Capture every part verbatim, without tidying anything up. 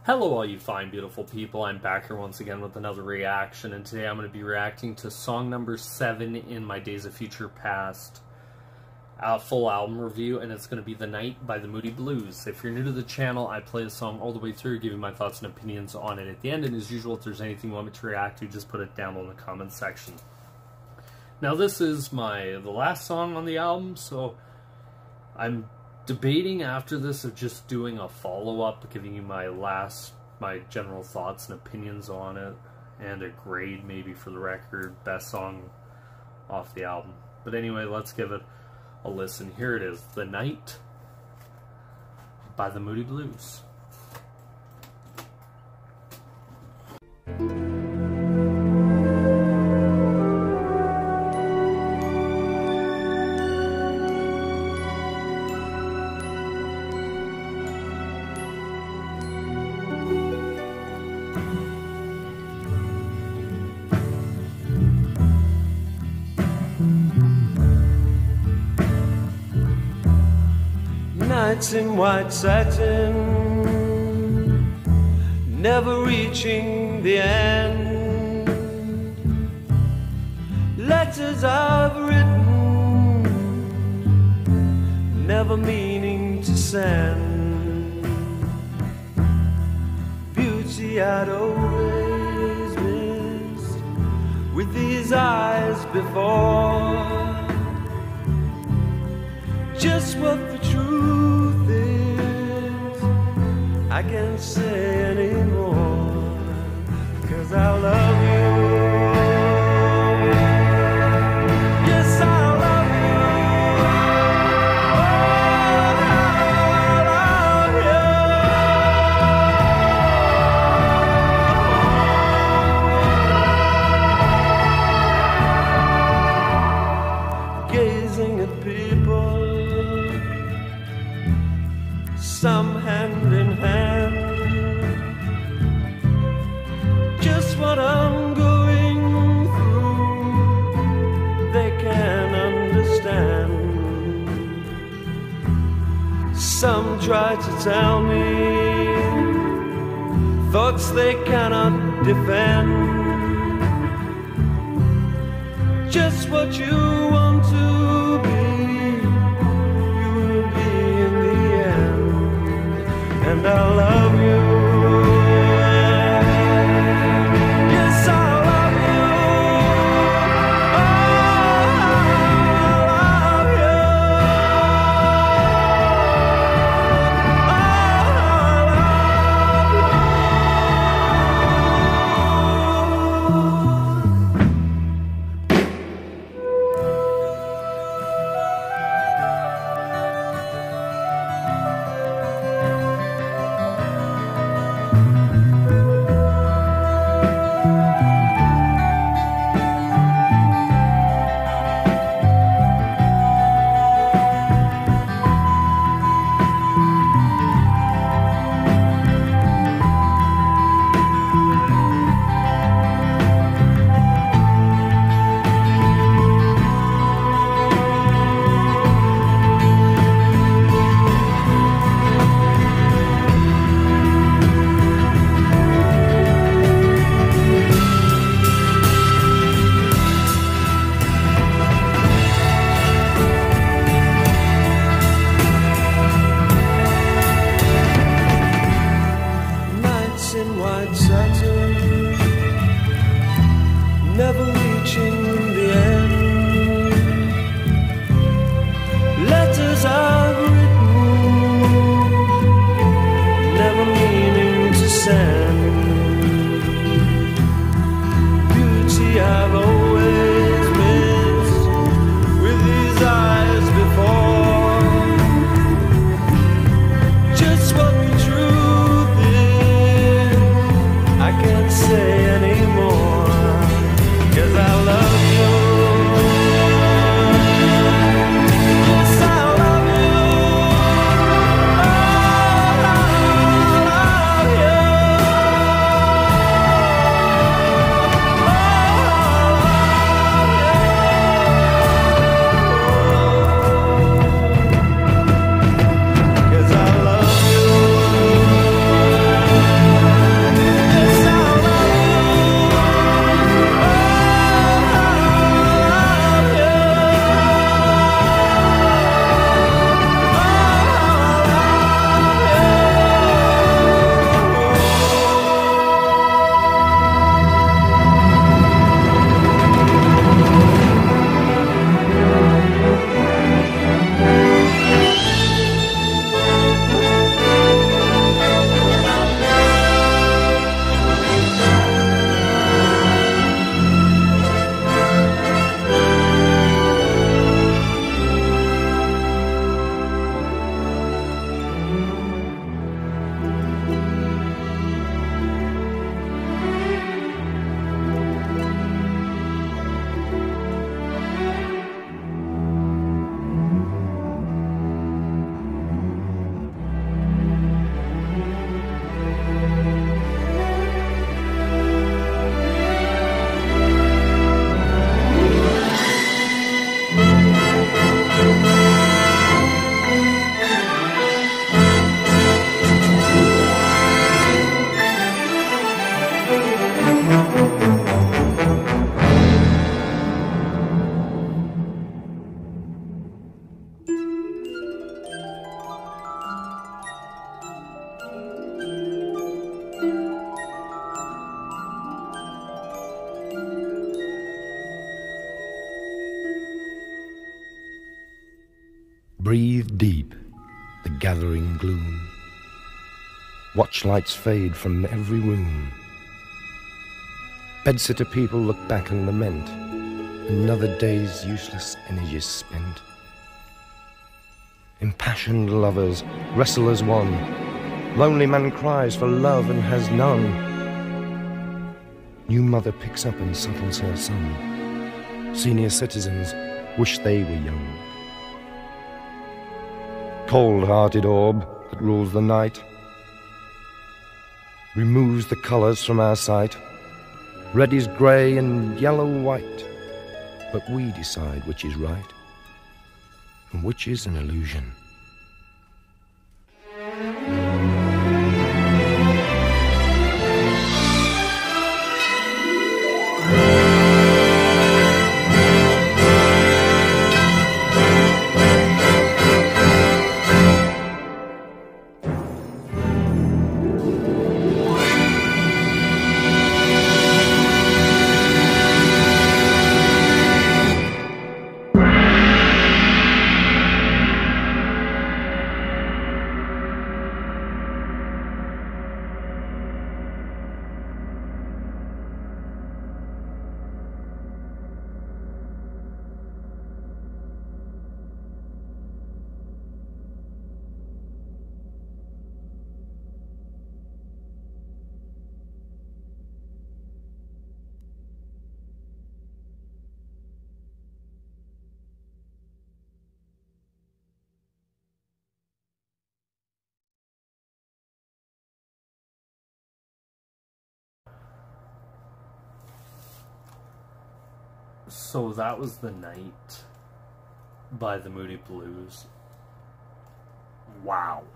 Hello all you fine beautiful people, I'm back here once again with another reaction, and today I'm going to be reacting to song number seven in my Days of Future Past uh, full album review, and it's going to be The Night by the Moody Blues. If you're new to the channel, I play the song all the way through, give you my thoughts and opinions on it at the end, and as usual, if there's anything you want me to react to, just put it down in the comments section. Now this is my the last song on the album, so I'm debating after this of just doing a follow-up, giving you my last, my general thoughts and opinions on it, and a grade maybe for the record, best song off the album. But anyway, let's give it a listen. Here it is, The Night by the Moody Blues. Nights in white satin, never reaching the end. Letters I've written, never meaning to send. Beauty I'd always missed with these eyes before. Just what the truth is, I can't say anymore, 'cause I love you. Yes, I love you. Oh, I love you. Gazing at people, some hand in hand, just what I'm going through, they can understand. Some try to tell me thoughts they cannot defend. Just what you want to be, and I love you. Yes, I love you. Oh, I love you. Breathe deep the gathering gloom. Watch lights fade from every room. Bedsitter people look back and lament. Another day's useless energy spent. Impassioned lovers wrestle as one. Lonely man cries for love and has none. New mother picks up and settles her son. Senior citizens wish they were young. Cold-hearted orb that rules the night removes the colours from our sight. Red is grey and yellow white, but we decide which is right and which is an illusion. So that was The Night by the Moody Blues. Wow.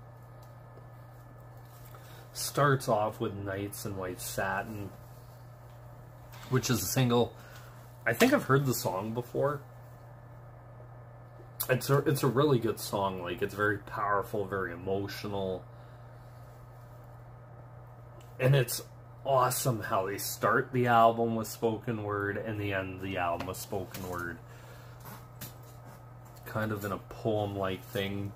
Starts off with Nights in White Satin, which is a single. I think I've heard the song before. It's a, it's a really good song. Like, it's very powerful, very emotional. And it's awesome how they start the album with spoken word and the end of the album with spoken word. Kind of in a poem-like thing.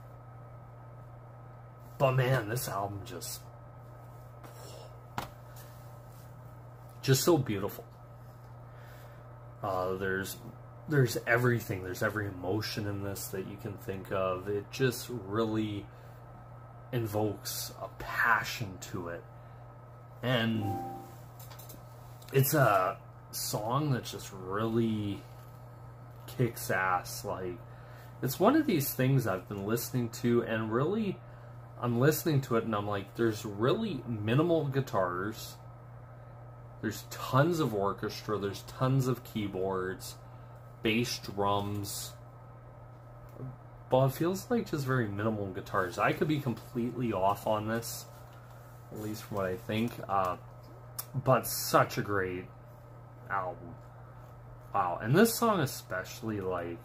But man, this album just... just so beautiful. Uh, there's there's everything. There's every emotion in this that you can think of. It just really invokes a passion to it. And it's a song that just really kicks ass. Like, it's one of these things I've been listening to, and really, I'm listening to it and I'm like, there's really minimal guitars. There's tons of orchestra. There's tons of keyboards, bass drums. But it feels like just very minimal guitars. I could be completely off on this, at least from what I think. Uh, but such a great album. Wow. And this song especially, like,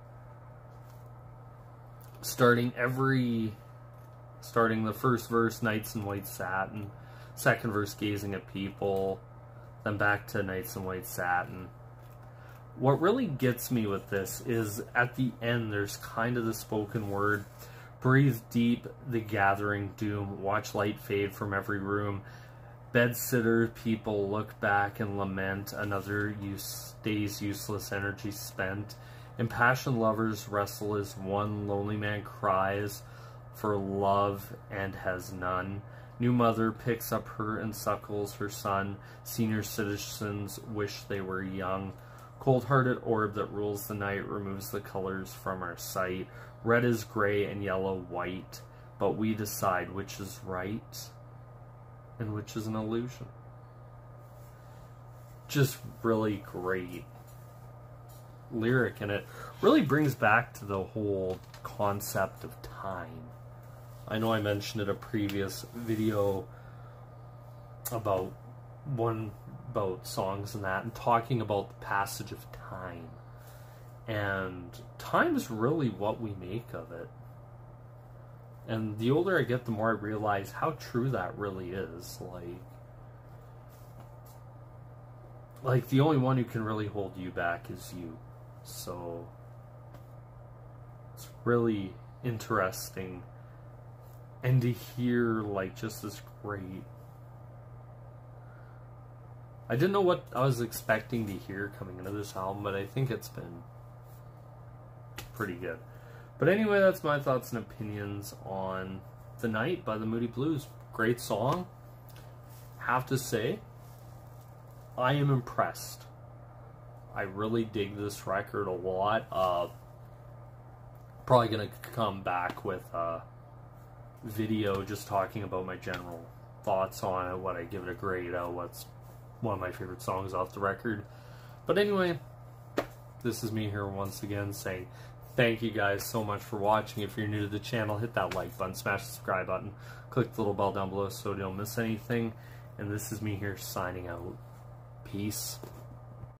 starting every... starting the first verse, Nights in White Satin. Second verse, Gazing at People. Then back to Nights in White Satin. What really gets me with this is at the end, there's kind of the spoken word. Breathe deep the gathering doom. Watch light fade from every room. Bedsitter people look back and lament. Another use, day's useless energy spent. Impassioned lovers wrestle as one. Lonely man cries for love and has none. New mother picks up her and suckles her son. Senior citizens wish they were young. Cold-hearted orb that rules the night removes the colors from our sight. Red is gray and yellow white, but we decide which is right and which is an illusion. Just really great lyric, and it really brings back to the whole concept of time. I know I mentioned in a previous video about one about songs and that, and talking about the passage of time. And time is really what we make of it. And the older I get, the more I realize how true that really is. Like, like the only one who can really hold you back is you. So, it's really interesting, and to hear like just this great. I didn't know what I was expecting to hear coming into this album, but I think it's been pretty good. But anyway, that's my thoughts and opinions on The Night by the Moody Blues. Great song. Have to say, I am impressed. I really dig this record a lot. Uh, probably going to come back with a video just talking about my general thoughts on it, what I give it a grade, uh, what's one of my favorite songs off the record. But anyway, this is me here once again saying thank you guys so much for watching. If you're new to the channel, hit that like button, smash the subscribe button, click the little bell down below so you don't miss anything. And this is me here signing out. Peace.